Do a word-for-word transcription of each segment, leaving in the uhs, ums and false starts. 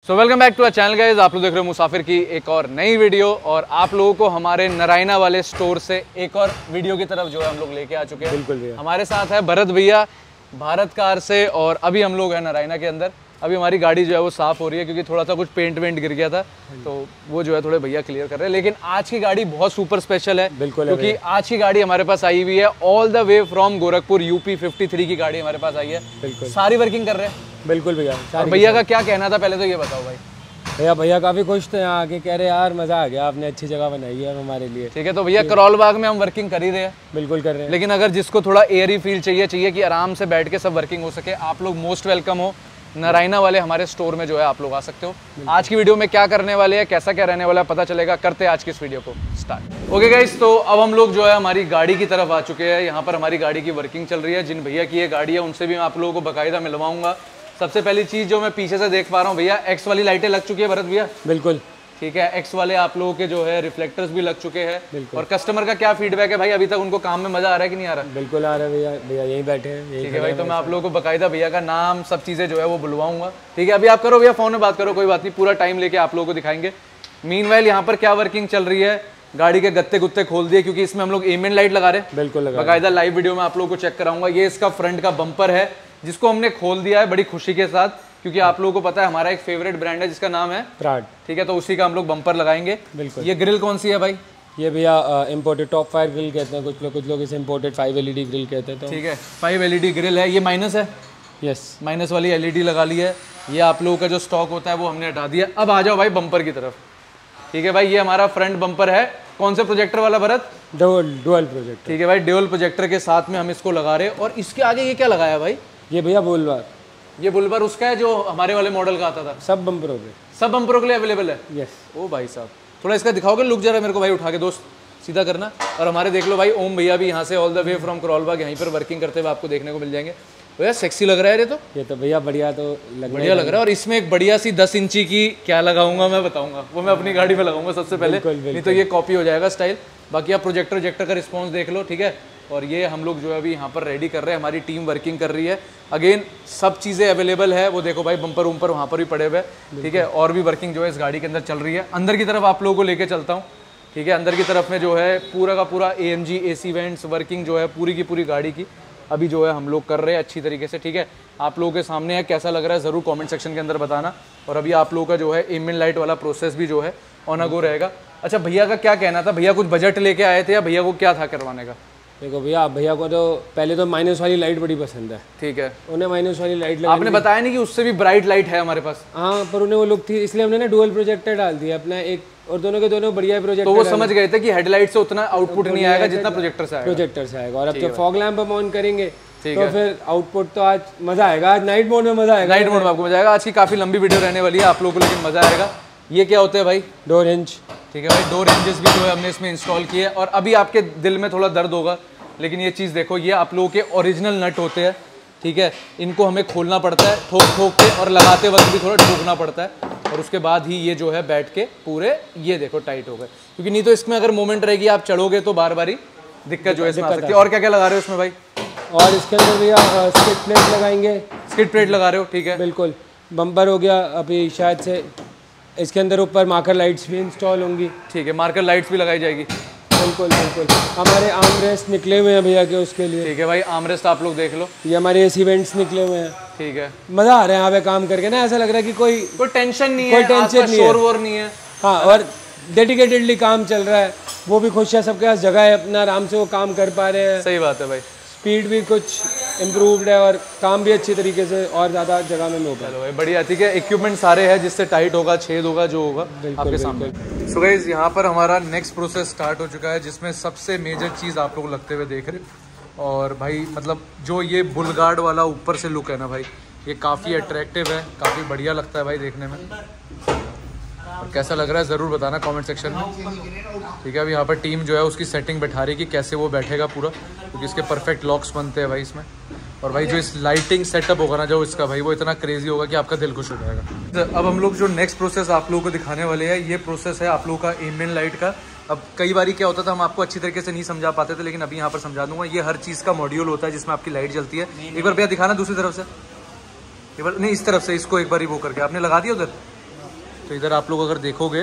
So welcome back to our channel guys. आप लोग देख रहे हो मुसाफिर की एक और नई वीडियो और आप लोगों को हमारे नारायणा वाले स्टोर से एक और वीडियो की तरफ जो है हम लोग लेके आ चुके हैं। बिल्कुल भैया। हमारे साथ है भरत भैया भारत कार से और अभी हम लोग हैं नारायणा के अंदर। अभी हमारी गाड़ी जो है वो साफ़ हो रही है क्योंकि थोड़ा सा कुछ पेंट वेंट गिर गया था, तो वो जो है थोड़े भैया क्लियर कर रहे हैं। लेकिन आज की गाड़ी बहुत सुपर स्पेशल है बिल्कुल, क्योंकि आज की गाड़ी हमारे पास आई हुई है all the way from Gorakhpur UP तिरेपन की गाड़ी हमारे पास आई है। बिल्कुल सारी वर्किंग कर रहे हैं। बिल्कुल भैया। और भैया का क्या कहना था पहले तो ये बताओ भाई। भैया भैया काफ़ी खुश थे, यहाँ आके कह रहे यार मज़ा आ गया, आपने अच्छी जगह बनाई है हमारे लिए। ठीक है, तो भैया करोल बाग में हम वर्किंग कर ही रहे हैं। बिल्कुल कर रहे हैं, लेकिन अगर जिसको थोड़ा एयरी फील चाहिए चाहिए कि आराम से बैठ के सब वर्किंग हो सके, आप लोग मोस्ट वेलकम हो। नारायणा वाले हमारे स्टोर में जो है आप लोग आ सकते हो। आज की वीडियो में क्या करने वाले हैं, कैसा क्या रहने वाला है, पता चलेगा। करते हैं आज की इस वीडियो को स्टार्ट। ओके गाइस, तो अब हम लोग जो है हमारी गाड़ी की तरफ आ चुके हैं। यहाँ पर हमारी गाड़ी की वर्किंग चल रही है। जिन भैया की ये गाड़ी है उनसे भी मैं आप लोगों को बाकायदा मिलवाऊंगा। सबसे पहली चीज जो मैं पीछे से देख पा रहा हूँ भैया, एक्स वाली लाइटें लग चुकी है भरत भैया। बिल्कुल ठीक है, एक्स वाले आप लोगों के जो है रिफ्लेक्टर्स भी लग चुके हैं। और कस्टमर का क्या फीडबैक है भाई, अभी तक उनको काम में मजा आ रहा है कि नहीं आ रहा? बिल्कुल आ रहा है भैया। भैया यहीं बैठे हैं। ठीक है भाई, तो मैं आप लोगों को बकायदा भैया का नाम सब चीजें जो है वो बुलवाऊंगा। ठीक है, अभी आप करो भैया, फोन में बात करो, कोई बात नहीं, पूरा टाइम लेके आप लोगों को दिखाएंगे। मीनवाइल यहाँ पर क्या वर्किंग चल रही है, गाड़ी के गत्ते गुत्ते खोल दिए क्योंकि इसमें हम लोग एमेन लाइट लगा रहे हैं। बिल्कुल लगा, बकायदा लाइव वीडियो में आप लोगों को चेक कराऊंगा। ये इसका फ्रंट का बम्पर है जिसको हमने खोल दिया है बड़ी खुशी के साथ, क्योंकि आप लोगों को पता है हमारा एक फेवरेट ब्रांड है जिसका नाम है प्राड। ठीक है, तो उसी का हम लोग बम्पर लगाएंगे। बिल्कुल। ये ग्रिल कौन सी है भाई? ये भैया इम्पोर्टेड टॉप फायर ग्रिल कहते हैं, कुछ लोग कुछ लोग इसे इम्पोर्टेड फाइव एलईडी ग्रिल कहते हैं। तो ठीक है, फाइव एलईडी ग्रिल है। ये माइनस है। यस, माइनस वाली एलईडी लगा ली है। ये आप लोगों का जो स्टॉक होता है वो हमने हटा दिया। अब आ जाओ भाई बम्पर की तरफ। ठीक है भाई, ये हमारा फ्रंट बम्पर है। कौन से प्रोजेक्टर वाला भरत? Dual dual projector. ठीक है भाई, डुअल प्रोजेक्टर के साथ में हम इसको लगा रहे हैं। और इसके आगे ये क्या लगाया भाई? ये भैया बुलवार। ये बुलवर उसका है जो हमारे वाले मॉडल का आता था। सब बम्परों पे, सब बम्परों के लिए अवेलेबल है। यस। ओ भाई साहब, थोड़ा इसका दिखाओगे लुक जरा मेरे को भाई, उठा के दोस्त सीधा करना। और हमारे देख लो भाई ओम भैया भी यहाँ से all the way from Karol Bagh यहीं पर वर्किंग करते हुए आपको देखने को मिल जाएंगे। तो यार सेक्सी लग रहा है ये तो। ये तो भैया बढ़िया, तो लग बढ़िया लग रहा है। और इसमें एक बढ़िया सी दस इंची की क्या लगाऊंगा मैं बताऊंगा, वो मैं अपनी गाड़ी में लगाऊंगा सबसे पहले, नहीं तो ये कॉपी हो जाएगा स्टाइल। बाकी आप प्रोजेक्टर प्रोजेक्टर का रिस्पॉन्स देख लो। ठीक है, और ये हम लोग जो है अभी यहाँ पर रेडी कर रहे हैं, हमारी टीम वर्किंग कर रही है। अगेन सब चीज़ें अवेलेबल है, वो देखो भाई बम्पर उम्पर वहाँ पर भी पड़े हुए हैं। ठीक है, और भी वर्किंग जो है इस गाड़ी के अंदर चल रही है। अंदर की तरफ आप लोगों को लेके चलता हूँ। ठीक है, अंदर की तरफ में जो है पूरा का पूरा A M G A C vents working जो है पूरी की पूरी गाड़ी की अभी जो है हम लोग कर रहे हैं अच्छी तरीके से। ठीक है, आप लोगों के सामने है, कैसा लग रहा है ज़रूर कमेंट सेक्शन के अंदर बताना। और अभी आप लोगों का जो है एमेन लाइट वाला प्रोसेस भी जो है ऑन अ गो रहेगा। अच्छा, भैया का क्या कहना था? भैया कुछ बजट लेके आए थे या भैया को क्या था करवाने का? देखो भैया, भैया को तो पहले तो माइनस वाली लाइट बड़ी पसंद है। ठीक है, उन्हें माइनस वाली लाइट लगा। आपने बताया नहीं कि उससे भी ब्राइट लाइट है हमारे पास? हाँ, पर उन्हें वो लुक थी, इसलिए हमने ना डुअल प्रोजेक्टर डाल दिया अपना एक, और दोनों के दोनों बढ़िया प्रोजेक्टर। तो वो समझ गए थे कि हेडलाइट से उतना आउटपुट नहीं आएगा जितना प्रोजेक्टर से आएगा। प्रोजेक्टर से आएगा। और अब जब फॉग लैंप हम ऑन करेंगे तो फिर आउटपुट तो आज मजा आएगा। आज नाइट मोड में मजा आएगा। नाइट मोड में आपको मजा आएगा। आज की काफी लंबी वीडियो रहने वाली है आप लोगों को, लेकिन मजा आएगा। ये क्या होते हैं भाई? Door hinge. ठीक है भाई, डोर हिंजेस भी जो है हमने इसमें इंस्टॉल किए। और अभी आपके दिल में थोड़ा दर्द होगा, लेकिन ये चीज़ देखो, ये आप लोगों के ओरिजिनल नट होते हैं। ठीक है, इनको हमें खोलना पड़ता है ठोक ठोक के, और लगाते वक्त भी थोड़ा ठोकना पड़ता है, और उसके बाद ही ये जो है बैठ के पूरे ये देखो टाइट हो गए। क्योंकि नहीं तो इसमें अगर मूवमेंट रहेगी, आप चढ़ोगे तो बार बारी दिक्कत जो है इसमें आ सकती है। और क्या क्या लगा रहे हो इसमें भाई? और इसके अंदर भैया स्किड प्लेट लगाएंगे। स्किड प्लेट लगा रहे हो? ठीक है, बिल्कुल। बम्पर हो गया अभी शायद से। इसके अंदर ऊपर मार्कर लाइट्स भी इंस्टॉल होंगी। ठीक है, मार्कर लाइट्स भी लगाई जाएगी। बिल्कुल बिल्कुल। हमारे आर्मरेस्ट निकले हुए हैं भैया के उसके लिए। ठीक है भाई, आर्मरेस्ट आप लोग देख लो। ये हमारे एसी वेंट्स निकले हुए हैं। ठीक है, मजा आ रहा है यहाँ पे काम करके ना, ऐसा लग रहा है कि कोई कोई टेंशन नहीं कोई है, टेंशन नहीं है, शोर वोर नहीं है। हाँ, और डेडिकेटेडली काम चल रहा है, वो भी खुश है। सबके पास जगह है, अपना आराम से वो काम कर पा रहे हैं। सही बात है भाई। स्पीड भी कुछ इम्प्रूव्ड है और काम भी अच्छी तरीके से और ज़्यादा जगह में हो पाए। चलो भाई बढ़िया। ठीक है, इक्विपमेंट सारे हैं जिससे टाइट होगा, छेद होगा, जो होगा आपके सामने। सो गाइस, यहाँ पर हमारा नेक्स्ट प्रोसेस स्टार्ट हो चुका है, जिसमें सबसे मेजर चीज़ आप लोग लगते हुए देख रहे हो। और भाई मतलब जो ये बुलगार्ड वाला ऊपर से लुक है ना भाई, ये काफ़ी अट्रैक्टिव है, काफ़ी बढ़िया लगता है भाई देखने में। और कैसा लग रहा है ज़रूर बताना कमेंट सेक्शन में। ठीक है, अभी यहाँ पर टीम जो है उसकी सेटिंग बैठा रही है कि कैसे वो बैठेगा पूरा, क्योंकि इसके परफेक्ट लॉक्स बनते हैं भाई इसमें। और भाई जो इस लाइटिंग सेटअप होगा ना जो इसका भाई, वो इतना क्रेजी होगा कि आपका दिल खुश हो जाएगा। अब हम लोग जो नेक्स्ट प्रोसेस आप लोगों को दिखाने वाले हैं, ये प्रोसेस है आप लोगों का एमेन लाइट का। अब कई बार क्या होता था, हम आपको अच्छी तरीके से नहीं समझा पाते थे, लेकिन अभी यहाँ पर समझा दूंगा। ये हर चीज़ का मॉड्यूल होता है जिसमें आपकी लाइट जलती है। एक बार भैया दिखाना दूसरी तरफ से, एक बार नहीं इस तरफ से, इसको एक बार ही वो करके आपने लगा दिया उधर। तो इधर आप लोग अगर देखोगे,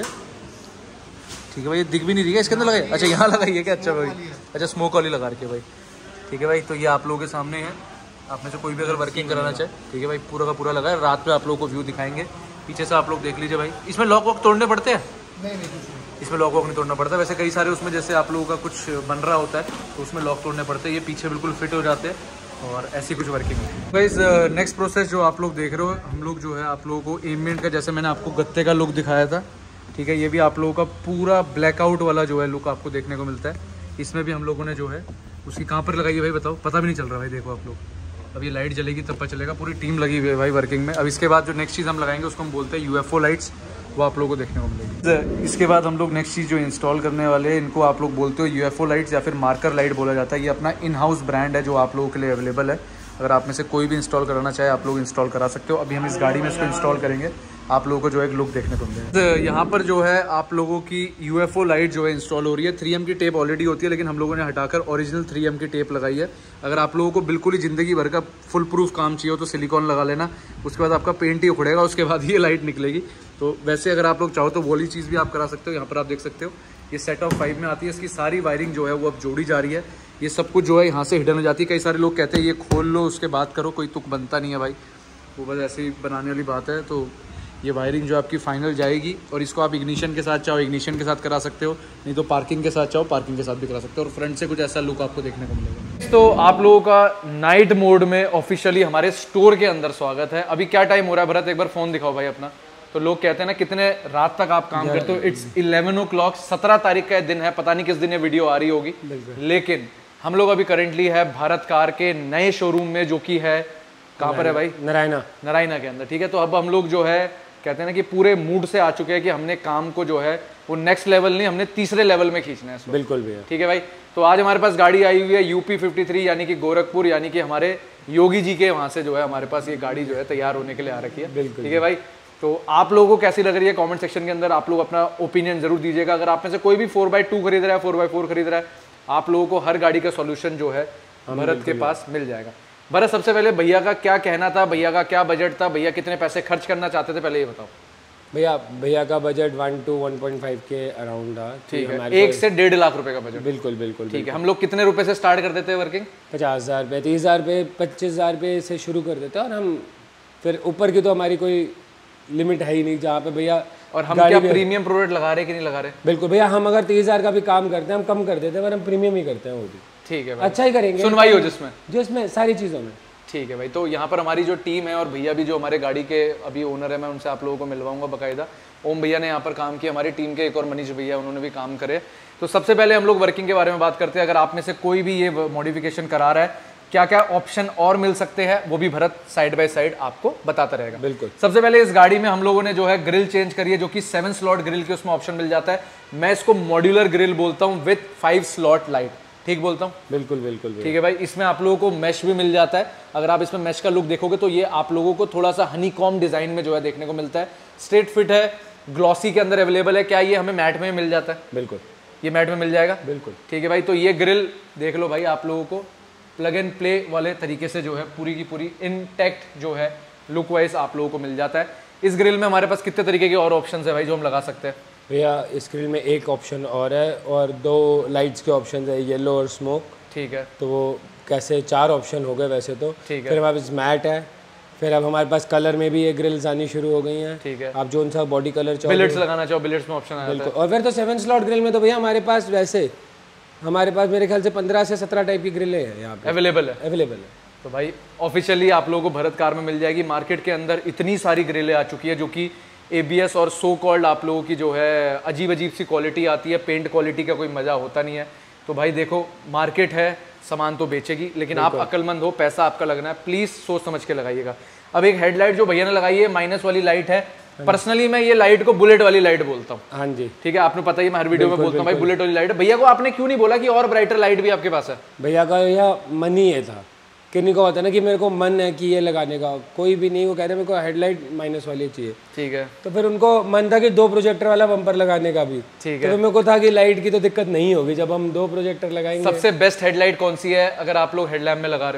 ठीक है भाई, ये दिख भी नहीं रही है इसके अंदर लगाई, अच्छा यहाँ लगाई है क्या, अच्छा भाई, अच्छा स्मोक वाली लगा रखी है भाई, ठीक है भाई। तो ये आप लोगों के सामने है, आप में से कोई भी अगर वर्किंग कराना चाहे, ठीक है भाई, पूरा का पूरा लगा है। रात में आप लोगों को व्यू दिखाएंगे, पीछे से आप लोग देख लीजिए भाई। इसमें लॉक वॉक तोड़ने पड़ते हैं? नहीं नहीं, इसमें लॉक वॉक नहीं तोड़ना पड़ता। वैसे कई सारे उसमें जैसे आप लोगों का कुछ बन रहा होता है तो उसमें लॉक तोड़ने पड़ते हैं, ये पीछे बिल्कुल फिट हो जाते हैं और ऐसी कुछ वर्किंग है। गाइस नेक्स्ट प्रोसेस जो आप लोग देख रहे हो, हम लोग जो है आप लोगों को एममेंट का, जैसे मैंने आपको गत्ते का लुक दिखाया था, ठीक है, ये भी आप लोगों का पूरा ब्लैकआउट वाला जो है लुक आपको देखने को मिलता है। इसमें भी हम लोगों ने जो है उसकी कहाँ पर लगाई है भाई बताओ, पता भी नहीं चल रहा भाई, देखो आप लोग, अब ये लाइट जलेगी तब पता चलेगा। पूरी टीम लगी हुई है भाई वर्किंग में। अब इसके बाद जो नेक्स्ट चीज़ हम लगाएंगे उसको हम बोलते हैं यूएफओ लाइट्स, वो आप लोगों को देखने को मिलेगी। इसके बाद हम लोग नेक्स्ट चीज़ जो इंस्टॉल करने वाले हैं, इनको आप लोग बोलते हो यूएफओ लाइट्स या फिर मार्कर लाइट बोला जाता है। ये अपना इन हाउस ब्रांड है जो आप लोगों के लिए अवेलेबल है। अगर आप में से कोई भी इंस्टॉल कराना चाहे आप लोग इंस्टॉल करा सकते हो। अभी हम इस गाड़ी में इसको इंस्टॉल करेंगे, आप लोगों को जो है एक लुक देखने को मिलेगा। यहाँ पर जो है आप लोगों की यूएफओ लाइट जो है इंस्टॉल हो रही है। थ्री एम की टेप ऑलरेडी होती है, लेकिन हम लोगों ने हटाकर ओरिजिनल थ्री एम की टेप लगाई है। अगर आप लोगों को बिल्कुल ही ज़िंदगी भर का फुल प्रूफ काम चाहिए हो तो सिलिकॉन लगा लेना, उसके बाद आपका पेंट ही उखड़ेगा, उसके बाद ये लाइट निकलेगी। तो वैसे अगर आप लोग चाहो तो वो वाली चीज़ भी आप करा सकते हो। यहाँ पर आप देख सकते हो ये सेट ऑफ फाइव में आती है। इसकी सारी वायरिंग जो है वो अब जोड़ी जा रही है। ये सब कुछ जो है यहाँ से हिडन हो जाती है। कई सारे लोग कहते हैं ये खोल लो उसके बाद करो, कोई तुक बनता नहीं है भाई, वो बस ऐसे ही बनाने वाली बात है। तो ये वायरिंग जो आपकी फाइनल जाएगी और इसको आप इग्निशन के साथ चाहो इग्निशन के साथ करा सकते हो, नहीं तो पार्किंग के साथ चाहो पार्किंग के साथ भी करा सकते हो। और फ्रंट से कुछ ऐसा लुक आपको देखने को मिलेगा। तो आप लोगों का नाइट मोड में ऑफिशियली हमारे स्टोर के अंदर स्वागत है। अभी क्या टाइम हो रहा है भरत, एक बार फोन दिखाओ भाई अपना। तो लोग कहते हैं ना कितने रात तक आप काम करते हो। इट्स इलेवन ओ क्लॉक, सत्रह तारीख का दिन है, पता नहीं किस दिन ये वीडियो आ रही होगी, लेकिन हम लोग अभी करेंटली है भारत कार के नए शोरूम में, जो कि है कहाँ पर है भाई, नारायणा नारायणा के अंदर, ठीक है। तो अब हम लोग जो है कहते हैं ना कि पूरे मूड से आ चुके हैं कि हमने काम को जो है वो नेक्स्ट लेवल नहीं, हमने तीसरे लेवल में खींचना है। बिल्कुल भैया, ठीक है भाई। तो आज हमारे पास गाड़ी आई हुई है यूपी फिफ्टी थ्री, यानी कि गोरखपुर, यानी कि हमारे योगी जी के वहां से जो है हमारे पास ये गाड़ी जो है तैयार होने के लिए आ रखी है। बिल्कुल, ठीक है भाई। तो आप लोगों को कैसी लग रही है कमेंट सेक्शन के अंदर आप लोग अपना ओपिनियन जरूर दीजिएगा। अगर आप में से कोई भी फोर बाई टू खरीद रहा है, फोर बाई फोर खरीद रहा है, आप लोगों को हर गाड़ी का सॉल्यूशन जो है भरत के पास मिल जाएगा। भरत, सबसे पहले भैया का क्या कहना था, भैया का क्या बजट था, भैया कितने पैसे खर्च करना चाहते थे, पहले ये बताओ। भैया भैया का budget one two one point five के अराउंड था। ठीक है, एक से डेढ़ लाख रुपए का बजट। बिल्कुल बिल्कुल ठीक है। हम लोग कितने रुपए से स्टार्ट कर देते हैं वर्किंग? पचास हज़ार रुपये, तीस हज़ार रुपये, पच्चीस हज़ार रुपये से शुरू कर देते हैं। और हम फिर ऊपर की तो हमारी कोई लिमिट है ही नहीं, जहाँ पे भैया। और हम क्या प्रीमियम प्रोडक्ट लगा रहे कि नहीं लगा रहे? बिल्कुल भैया, हम अगर तीस हज़ार का भी काम करते हैं हम कम कर देते हैं, पर हम प्रीमियम ही करते हैं वो भी। ठीक है भाई, अच्छा ही करेंगे, सुनवाई हो जिसमें जिसमें सारी चीज़ों में। ठीक है भाई। तो यहाँ पर हमारी जो टीम है और भैया भी जो हमारे गाड़ी के अभी ओनर है, मैं उनसे आप लोगों को मिलवाऊंगा बाकायदा। ओम भैया ने यहाँ पर काम किया, हमारी टीम के एक और मनीष भैया, उन्होंने भी काम करे। तो सबसे पहले हम लोग वर्किंग के बारे में बात करते हैं। अगर आप में से कोई भी ये मॉडिफिकेशन करा रहा है, क्या क्या ऑप्शन और मिल सकते हैं, वो भी भरत साइड बाय साइड आपको बताता रहेगा। बिल्कुल। सबसे पहले इस गाड़ी में हम लोगों ने जो है ग्रिल चेंज करी है, जो कि सेवन स्लॉट ग्रिल के उसमें ऑप्शन मिल जाता है। मैं इसको मॉड्यूलर ग्रिल बोलता हूँ विथ फाइव स्लॉट लाइट। ठीक बोलता हूँ? बिल्कुल बिल्कुल। ठीक है भाई। इसमें आप लोगों को मैश भी मिल जाता है। अगर आप इसमें मैश का लुक देखोगे तो ये आप लोगों को थोड़ा सा हनी कॉम डिजाइन में जो है देखने को मिलता है। स्ट्रेट फिट है, ग्लॉसी के अंदर अवेलेबल है। क्या ये हमें मैट में मिल जाता है? बिल्कुल, ये मैट में मिल जाएगा। बिल्कुल। ठीक है भाई। तो ये ग्रिल देख लो भाई, आप लोगों को प्लग एंड प्ले वाले तरीके से जो है पूरी की पूरी इनटैक्ट जो है लुक वाइज आप लोगों को मिल जाता है। इस ग्रिल में हमारे पास कितने तरीके के और ऑप्शन है भाई जो हम लगा सकते हैं? भैया इस ग्रिल में एक ऑप्शन और है, और दो लाइट्स के ऑप्शन है, येलो और स्मोक। ठीक है। तो वो कैसे चार ऑप्शन हो गए वैसे तो। ठीक है। फिर हमारे पास मैट है, फिर अब हमारे पास कलर में भी ये ग्रिल्स आनी शुरू हो गई हैं। ठीक है। आप जो सा बॉडी कलर चाहो, बिलेट्स लगाना चाहो, बिलेट्स में ऑप्शन आ जाता है। और फिर तो सेवन स्लॉट ग्रिल में तो भैया हमारे पास वैसे हमारे पास मेरे ख्याल से पंद्रह से सत्रह टाइप की ग्रिलें हैं यहाँ पे अवेलेबल है। अवेलेबल है। तो भाई ऑफिशियली आप लोगों को भरत कार में मिल जाएगी। मार्केट के अंदर इतनी सारी ग्रिलें आ चुकी है जो कि एबीएस और सो कॉल्ड आप लोगों की जो है अजीब अजीब सी क्वालिटी आती है, पेंट क्वालिटी का कोई मजा होता नहीं है। तो भाई देखो, मार्केट है, सामान तो बेचेगी, लेकिन आप अक्लमंद हो, पैसा आपका लगना है, प्लीज सोच समझ के लगाइएगा। अब एक हेडलाइट जो भैया ने लगाई है माइनस वाली लाइट है, पर्सनली मैं ये लाइट को बुलेट वाली लाइट बोलता हूँ। हाँ जी। ठीक है, आपने पता ही, मैं हर वीडियो में बोलता हूँ भाई बुलेट वाली लाइट। भैया को आपने क्यों नहीं बोला कि और ब्राइटर लाइट भी आपके पास है? भैया का यह मन ही ये था, किन्हीं को होता है ना कि मेरे को मन है कि ये लगाने का, कोई भी नहीं, वो कहते मेरे को हेडलाइट माइनस वाली चाहिए। ठीक है। तो फिर उनको मन था कि दो प्रोजेक्टर वाला बम्पर लगाने का भी। ठीक है। तो मेरे को था कि लाइट की तो दिक्कत नहीं होगी जब हम दो प्रोजेक्टर लगाएंगे। सबसे बेस्ट हेडलाइट कौन सी है अगर आप लोग हेडलैम्प में लगा रहे हो?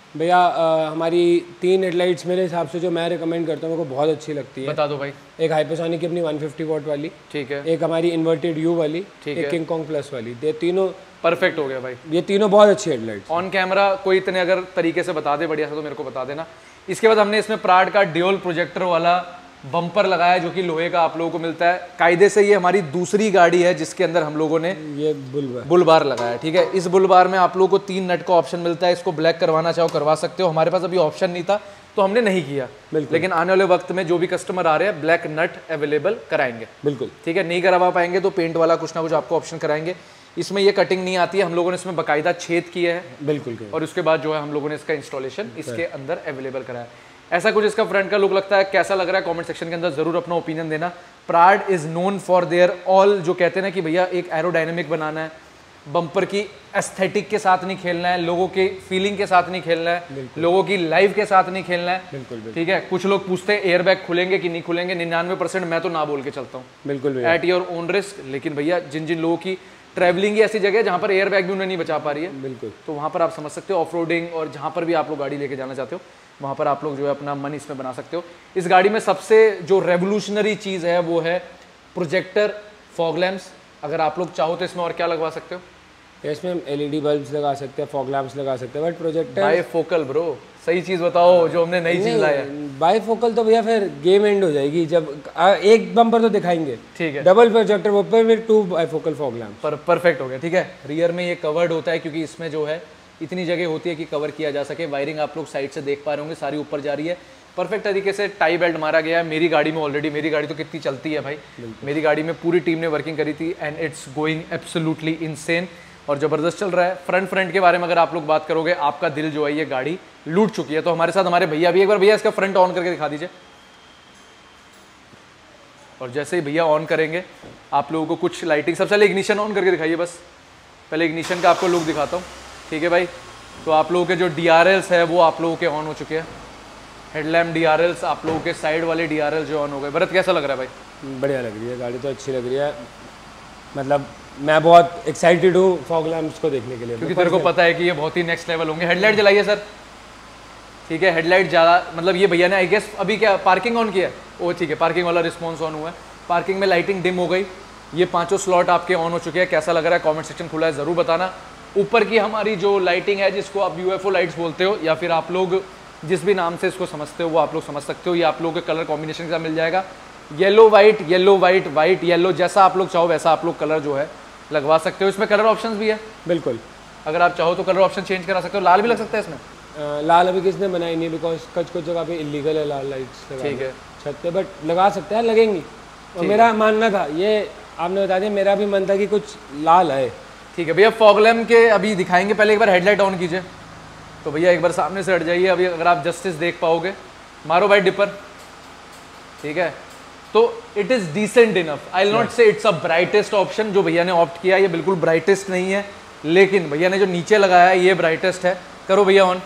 भैया हमारी तीन हेडलाइट्स मेरे हिसाब से जो मैं रिकमेंड करता हूँ मेरे को बहुत अच्छी लगती है। बता दो भाई। एक हाइपरसोनिक की अपनी वन फिफ्टी वॉट वाली, ठीक है, एक हमारी इन्वर्टेड यू वाली, ठीक है, एक किंग कॉन्ग प्लस वाली। ये तीनों परफेक्ट हो गया भाई, ये तीनों बहुत अच्छी हेडलाइट्स। ऑन कैमरा कोई इतने अगर तरीके से बता दे बढ़िया से तो मेरे को बता देना। इसके बाद हमने इसमें प्राड का ड्यूल प्रोजेक्टर वाला बम्पर लगाया जो कि लोहे का आप लोगों को मिलता है कायदे से। ये हमारी दूसरी गाड़ी है जिसके अंदर हम लोगों ने ये बुल बार बुल बार लगाया, ठीक है। इस बुल बार में आप लोगों को तीन नट का ऑप्शन मिलता है, इसको ब्लैक करवाना चाहो करवा सकते हो। हमारे पास अभी ऑप्शन नहीं था तो हमने नहीं किया, लेकिन आने वाले वक्त में जो भी कस्टमर आ रहे हैं ब्लैक नट अवेलेबल कराएंगे, बिल्कुल, ठीक है। नहीं करवा पाएंगे तो पेंट वाला कुछ ना कुछ आपको ऑप्शन कराएंगे। इसमें ये कटिंग नहीं आती है, हम लोगों ने इसमें बाकायदा छेद किए हैं, बिल्कुल, और उसके बाद जो है हम लोगों ने इसका इंस्टॉलेशन इसके अंदर अवेलेबल कराया। ऐसा कुछ इसका फ्रंट का लुक लगता है। कैसा लग रहा है कमेंट सेक्शन के अंदर जरूर अपना ओपिनियन देना। प्राड is known for their all, जो कहते हैं ना कि भैया एक एरोडायनेमिक बनाना है, बम्पर की एस्थेटिक के साथ नहीं खेलना है, लोगों के फीलिंग के साथ नहीं खेलना है, लोगों की लाइफ के साथ नहीं खेलना है, बिल्कुल, ठीक है। कुछ लोग पूछते हैं एयर बैग खुलेंगे कि नहीं खुलेंगे, निन्यानवे परसेंट मैं तो ना बोल के चलता हूँ, बिल्कुल, एट योर ओन रिस्क। लेकिन भैया जिन जिन लोगों की ट्रैवलिंग ही ऐसी जगह है जहाँ पर एयर बैग भी उन्हें नहीं बचा पा रही है, बिल्कुल, तो वहाँ पर आप समझ सकते हो ऑफ रोडिंग और जहाँ पर भी आप लोग गाड़ी लेके जाना चाहते हो वहाँ पर आप लोग जो है अपना मन इसमें बना सकते हो। इस गाड़ी में सबसे जो रेवोल्यूशनरी चीज़ है वो है प्रोजेक्टर फॉग लैम्प्स। अगर आप लोग चाहो तो इसमें और क्या लगवा सकते हो? इसमें हम एलईडी बल्ब्स लगा सकते हैं, फॉग लैम्प्स लगा सकते हैं, बट प्रोजेक्टर बाईफोकल ब्रो, सही चीज़ बताओ जो हमने नई चीज़ लाया है। बाईफोकल तो भैया फिर गेम एंड हो जाएगी जब एक बम्पर तो दिखाएंगे, ठीक है, डबल प्रोजेक्टर वो पर फिर टू बाईफोकल फॉग लैम्प पर परफेक्ट हो गया, ठीक है। रियर में ये कवर्ड होता है क्योंकि इसमें जो है इतनी जगह होती है कि कवर किया जा सके। वायरिंग आप लोग साइड से देख पा रहे होंगे सारी ऊपर जा रही है, परफेक्ट तरीके से टाई बेल्ट मारा गया है। मेरी गाड़ी में ऑलरेडी, मेरी गाड़ी तो कितनी चलती है भाई, मेरी गाड़ी में पूरी टीम ने वर्किंग करी थी and it's going absolutely insane और ज़बरदस्त चल रहा है। फ्रंट फ्रंट के बारे में अगर आप लोग बात करोगे आपका दिल जो है ये गाड़ी लूट चुकी है। तो हमारे साथ हमारे भैया भी, एक बार भैया इसका फ्रंट ऑन करके दिखा दीजिए। और जैसे ही भैया ऑन करेंगे आप लोगों को कुछ लाइटिंग, सबसे पहले इग्निशन ऑन करके दिखाइए, बस पहले इग्निशन का आपको लुक दिखाता हूँ, ठीक है भाई। तो आप लोगों के जो डी आर एल्स है वो आप लोगों के ऑन हो चुके हैं, हेडलैम्प डी आर एल्स, आप लोगों के साइड वाले डी आर एल जो ऑन हो गए। भरत कैसा लग रहा है भाई? बढ़िया लग रही है गाड़ी, तो अच्छी लग रही है। मतलब मैं बहुत एक्साइटेड हूँ फॉग लैम्प्स को देखने के लिए, क्योंकि तेरे को पता है कि ये बहुत ही नेक्स्ट लेवल होंगे। हेडलाइट जलाइए सर, ठीक है, हेडलाइट ज़्यादा, मतलब ये भैया ने आई गेस अभी क्या पार्किंग ऑन किया है, ओ ठीक है, पार्किंग वाला रिस्पॉन्स ऑन हुआ है। पार्किंग में लाइटिंग डिम हो गई, ये पाँचों स्लॉट आपके ऑन हो चुके हैं। कैसा लग रहा है कॉमेंट सेक्शन खुला है, ज़रूर बताना। ऊपर की हमारी जो लाइटिंग है जिसको आप यूएफओ लाइट्स बोलते हो या फिर आप लोग जिस भी नाम से इसको समझते हो वो आप लोग समझ सकते हो, ये आप लोगों के कलर कॉम्बिनेशन के साथ मिल जाएगा। Yellow white, yellow white, white yellow, जैसा आप लोग चाहो वैसा आप लोग कलर जो है लगवा सकते हो। इसमें कलर ऑप्शंस भी है, बिल्कुल, अगर आप चाहो तो कलर ऑप्शन चेंज करा सकते हो। लाल भी लग सकता है इसमें, आ, लाल अभी किसने बनाई नहीं, बिकॉज कुछ कुछ जगह पे इलीगल है लाल लाइट्स, ठीक है, छत पे, बट लगा सकते हैं, लगेंगी। और मेरा मानना था, ये आपने बता दिया, मेरा भी मन था कि कुछ लाल है, ठीक है भैया। फॉग लैम्प के अभी दिखाएंगे, पहले एक बार हेडलाइट ऑन कीजिए। तो भैया एक बार सामने से हट जाइए, अभी अगर आप जस्टिस देख पाओगे, मारो भाई डिपर, ठीक है। तो it is decent enough, I will not say it's a brightest option जो भैया ने ऑप्ट किया, ये बिल्कुल ब्राइटेस्ट नहीं है, लेकिन भैया ने जो नीचे लगाया है ये ब्राइटेस्ट है। करो भैया ऑन,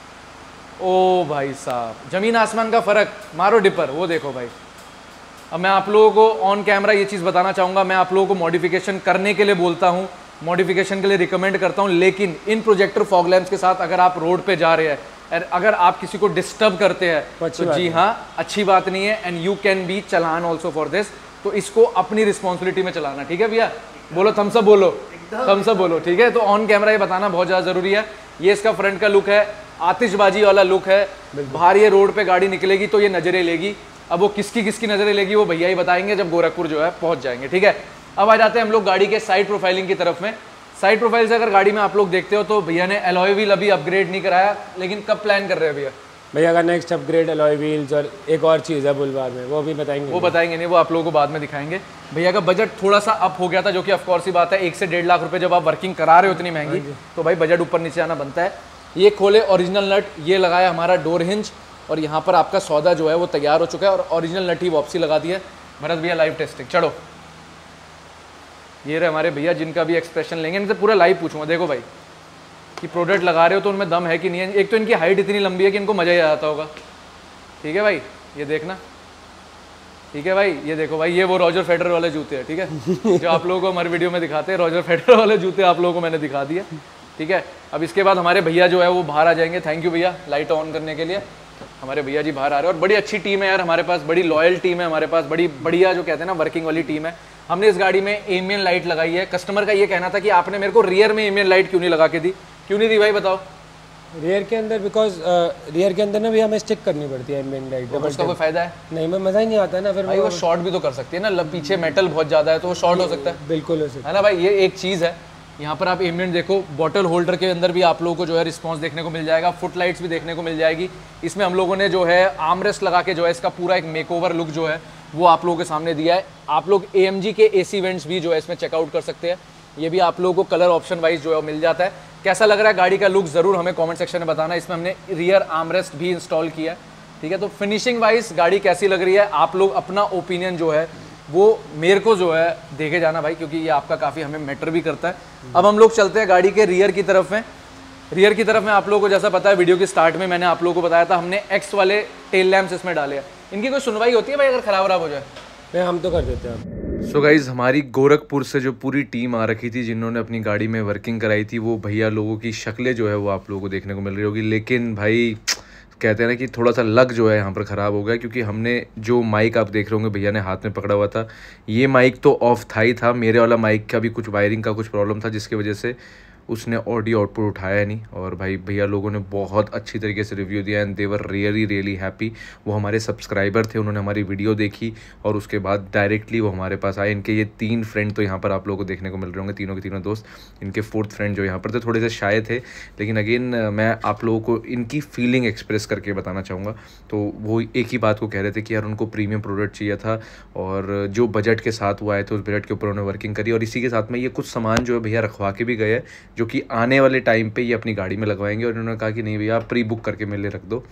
ओ भाई साहब जमीन आसमान का फर्क, मारो डिपर, वो देखो भाई। अब मैं आप लोगों को ऑन कैमरा ये चीज़ बताना चाहूँगा, मैं आप लोगों को मॉडिफिकेशन करने के लिए बोलता हूँ, मॉडिफिकेशन के लिए रिकमेंड करता हूँ, लेकिन इन प्रोजेक्टर फॉग लैम्प्स के साथ अगर आप रोड पे जा रहे हैं, अगर आप किसी को डिस्टर्ब करते हैं तो, तो जी हाँ अच्छी बात नहीं है, and you can be challan also for this. तो इसको अपनी रिस्पॉन्सिबिलिटी में चलाना, ठीक है भैया। बोलो थम्स अप, बोलो थम्स अप, बोलो, ठीक है। तो ऑन कैमरा ये बताना बहुत ज़्यादा ज़रूरी है। ये इसका फ्रंट का लुक है, आतिशबाजी वाला लुक है। बाहर ये रोड पे गाड़ी निकलेगी तो ये नज़रें लेगी, अब वो किसकी किसकी नज़रें लेगी वो भैया ही बताएंगे जब गोरखपुर जो है पहुँच जाएंगे, ठीक है। अब आ जाते हैं हम लोग गाड़ी के साइड प्रोफाइलिंग की तरफ में। साइड प्रोफाइल से अगर गाड़ी में आप लोग देखते हो तो भैया ने अलॉय व्हील अभी अपग्रेड नहीं कराया, लेकिन कब प्लान कर रहे हैं भैया? भैया का नेक्स्ट अपग्रेड अलॉय व्हील्स और एक और चीज़ है बुलबार में, वो भी बताएंगे। वो बताएंगे नहीं, वो आप लोगों को बाद में दिखाएंगे। भैया का बजट थोड़ा सा अप हो गया था, जो कि ऑफकोर्स ही बात है, एक से डेढ़ लाख रुपए जब आप वर्किंग करा रहे हो इतनी महंगी, तो भाई बजट ऊपर नीचे आना बनता है। ये खोले ओरिजिनल नट, ये लगाया हमारा डोर हिंज, और यहाँ पर आपका सौदा जो है वो तैयार हो चुका है, और ओरिजिनल नट ही वापसी लगा दी है। भरत भैया लाइव टेस्टिंग, चलो ये रहे हमारे भैया जिनका भी एक्सप्रेशन लेंगे, इनसे पूरा लाइव पूछूंगा। देखो भाई कि प्रोडक्ट लगा रहे हो तो उनमें दम है कि नहीं है। एक तो इनकी हाइट इतनी लंबी है कि इनको मज़ा ही आ जाता होगा, ठीक है भाई, ये देखना, ठीक है भाई। ये देखो भाई, ये वो रॉजर फेडरर वाले जूते हैं, ठीक है जो आप लोगों को हमारे वीडियो में दिखाते हैं, रॉजर फेडरर वाले जूते आप लोगों को मैंने दिखा दिए, ठीक है। अब इसके बाद हमारे भैया जो है वो बाहर आ जाएंगे। थैंक यू भैया लाइट ऑन करने के लिए। हमारे भैया जी बाहर आ रहे हैं और बड़ी अच्छी टीम है यार हमारे पास, बड़ी लॉयल टीम है हमारे पास, बड़ी बढ़िया जो कहते हैं ना वर्किंग वाली टीम है। हमने इस गाड़ी में एमियन लाइट लगाई है। कस्टमर का ये कहना था कि आपने मेरे को रियर में एमियन लाइट क्यों नहीं लगा के दी, क्यों नहीं दी भाई बताओ? रियर के अंदर बिकॉज रियर के अंदर ना भी हमें स्टिक करनी पड़ती है एमियन लाइट। तो उसका कोई फायदा है? नहीं, मैं मजा ही नहीं आता ना फिर भाई। वो शॉर्ट भी तो कर सकती है ना, पीछे मेटल बहुत ज्यादा है तो वो शॉर्ट हो सकता है। बिल्कुल हो सकता है ना भाई। ये एक चीज़ है। यहाँ पर आप एमियन देखो, बॉटल होल्डर के अंदर भी आप लोगों को जो है रिस्पांस देखने को मिल जाएगा, फुट लाइट्स भी देखने को मिल जाएगी। इसमें हम लोगों ने जो है आर्मरेस्ट लगा के जो है इसका पूरा एक मेकओवर लुक जो है वो आप लोगों के सामने दिया है। आप लोग ए एम जी के एसी वेंट्स भी जो है इसमें चेकआउट कर सकते हैं। ये भी आप लोगों को कलर ऑप्शन वाइज जो है मिल जाता है। कैसा लग रहा है गाड़ी का लुक ज़रूर हमें कमेंट सेक्शन में बताना। इसमें हमने रियर आर्मरेस्ट भी इंस्टॉल किया है, ठीक है। तो फिनिशिंग वाइज गाड़ी कैसी लग रही है आप लोग अपना ओपिनियन जो है वो मेरे को जो है देखे जाना भाई, क्योंकि ये आपका काफ़ी हमें मैटर भी करता है। अब हम लोग चलते हैं गाड़ी के रियर की तरफ में। रियर की तरफ में आप लोगों को जैसा पता है वीडियो के स्टार्ट में मैंने आप लोगों को बताया था हमने एक्स वाले टेल लैम्प्स इसमें डाले हैं। इनकी कोई सुनवाई होती है भाई अगर खराब खराब हो जाए? नहीं, हम तो कर देते हैं। सो so गाइज़ हमारी गोरखपुर से जो पूरी टीम आ रखी थी जिन्होंने अपनी गाड़ी में वर्किंग कराई थी, वो भैया लोगों की शक्लें जो है वो आप लोगों को देखने को मिल रही होगी। लेकिन भाई कहते हैं ना कि थोड़ा सा लक जो है यहाँ पर ख़राब हो गया, क्योंकि हमने जो माइक आप देख रहे होंगे भैया ने हाथ में पकड़ा हुआ था, ये माइक तो ऑफ था ही था। मेरे वाला माइक का भी कुछ वायरिंग का कुछ प्रॉब्लम था जिसकी वजह से उसने ऑडियो आउटपुट उठाया नहीं। और भाई भैया लोगों ने बहुत अच्छी तरीके से रिव्यू दिया and they were really really happy. वो हमारे सब्सक्राइबर थे, उन्होंने हमारी वीडियो देखी और उसके बाद डायरेक्टली वो हमारे पास आए। इनके ये तीन फ्रेंड तो यहाँ पर आप लोगों को देखने को मिल रहे होंगे, तीनों के तीनों दोस्त। इनके फोर्थ फ्रेंड जो यहाँ पर थे थोड़े से शाय थे, लेकिन अगेन मैं आप लोगों को इनकी फीलिंग एक्सप्रेस करके बताना चाहूँगा। तो वो एक ही बात को कह रहे थे कि यार उनको प्रीमियम प्रोडक्ट चाहिए था और जो बजट के साथ वो आए थे उस बजट के ऊपर उन्होंने वर्किंग करी। और इसी के साथ में ये कुछ सामान जो है भैया रखवा के भी गए हैं जो कि आने वाले टाइम पे ये अपनी गाड़ी में लगवाएंगे। और इन्होंने कहा कि नहीं भैया आप प्री बुक करके मेरे लिए रख दो।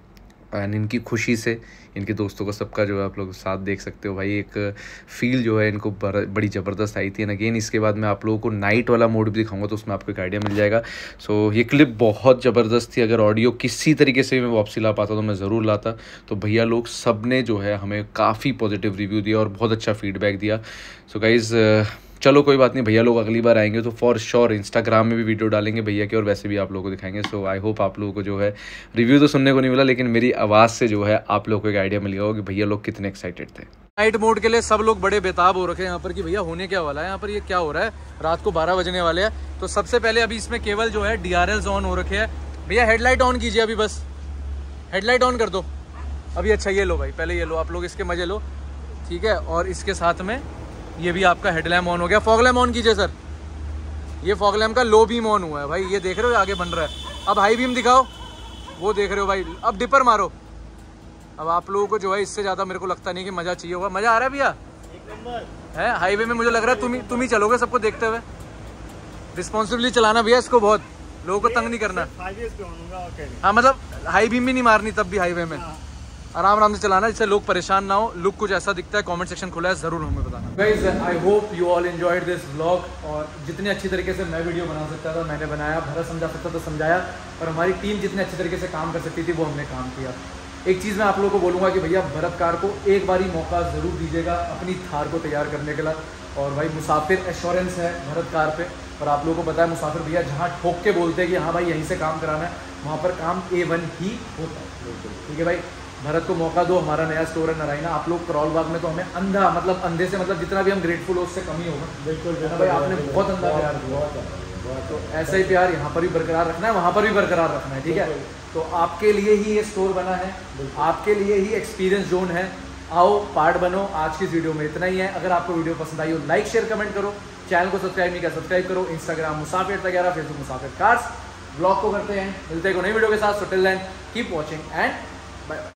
एंड इनकी खुशी से इनके दोस्तों को सबका जो है आप लोग साथ देख सकते हो भाई। एक फील जो है इनको बड़ी ज़बरदस्त आई थी। एंड अगेन इसके बाद मैं आप लोगों को नाइट वाला मोड भी दिखाऊंगा तो उसमें आपको एक आइडिया मिल जाएगा। सो so, ये क्लिप बहुत ज़बरदस्त थी। अगर ऑडियो किसी तरीके से मैं वापसी ला पाता तो मैं ज़रूर लाता। तो भैया लोग सब ने जो है हमें काफ़ी पॉजिटिव रिव्यू दिया और बहुत अच्छा फीडबैक दिया। सो so, गाइज़ चलो कोई बात नहीं, भैया लोग अगली बार आएंगे तो फॉर श्योर इंस्टाग्राम में भी वीडियो डालेंगे भैया के और वैसे भी आप लोगों को दिखाएंगे। सो आई होप आप लोगों को जो है रिव्यू तो सुनने को नहीं मिला, लेकिन मेरी आवाज़ से जो है आप लोगों को एक आइडिया मिल गया होगा कि भैया लोग कितने एक्साइटेड थे। नाइट मोड के लिए सब लोग बड़े बेताब हो रखे हैं यहाँ पर कि भैया होने क्या वाला है, यहाँ पर ये क्या हो रहा है। रात को बारह बजने वाले हैं। तो सबसे पहले अभी इसमें केवल जो है डी आर एल्स ऑन हो रखे हैं। भैया हेडलाइट ऑन कीजिए अभी, बस हेडलाइट ऑन कर दो अभी। अच्छा ये लो भाई, पहले ये लो आप लोग, इसके मजे लो, ठीक है। और इसके साथ में ये भी आपका हेडलैम्प ऑन हो गया। फॉग लैम्प ऑन कीजिए सर। ये फॉग लैम्प का लो बीम ऑन हुआ है भाई, ये देख रहे हो आगे बन रहा है। अब हाई बीम दिखाओ, वो देख रहे हो भाई। अब डिपर मारो। अब आप लोगों को जो है इससे ज़्यादा मेरे को लगता नहीं कि मज़ा चाहिए होगा। मज़ा आ रहा है भैया? एक नंबर है। हाईवे में मुझे लग रहा है तुम ही तुम ही चलोगे सबको देखते हुए। रिस्पॉन्सिबली चलाना भैया इसको, बहुत लोगों को तंग नहीं करना। हाँ मतलब हाई बीम भी नहीं मारनी तब भी हाईवे में, आराम आराम से चलाना जिससे लोग परेशान ना हो। लुक कुछ ऐसा दिखता है। कमेंट सेक्शन खुला है, जरूर हमें बताना। Guys I hope you all enjoyed this vlog. और जितनी अच्छी तरीके से मैं वीडियो बना सकता था मैंने बनाया, भरत समझा सकता तो समझाया, और हमारी टीम जितने अच्छे तरीके से काम कर सकती थी वो हमने काम किया। एक चीज़ मैं आप लोगों को बोलूँगा कि भैया भरत कार को एक बारी मौका ज़रूर दीजिएगा अपनी थार को तैयार करने के लिए। और भाई मुसाफिर एश्योरेंस है भरत कार पे, और आप लोगों को पता है मुसाफिर भैया जहाँ ठोक के बोलते हैं कि हाँ भाई यहीं से काम कराना है, वहाँ पर काम ए वन ही होता है। ठीक है भाई, भरत को मौका दो। हमारा नया स्टोर है नारायणा। आप लोग करोल बाग में तो हमें अंधा, मतलब अंधे से मतलब जितना भी हम ग्रेटफुल हो उससे कम ही होगा। बिल्कुल भाई, आपने बहुत अंधा प्यार दिया, तो ऐसा ही प्यार यहाँ पर भी बरकरार रखना है, वहाँ पर भी बरकरार रखना है। ठीक है, तो आपके लिए ही ये स्टोर बना है, आपके लिए ही एक्सपीरियंस जोन है। आओ पार्ट बनो। आज की वीडियो में इतना ही है। अगर आपको वीडियो पसंद आई हो लाइक शेयर कमेंट करो। चैनल को सब्सक्राइब नहीं किया सब्सक्राइब करो। इंस्टाग्राम मुसाफिर वगैरह, फेसबुक मुसाफिर कार्स। ब्लॉग को करते हैं, मिलते हैं को नई वीडियो के साथ। So till then keep watching and bye bye.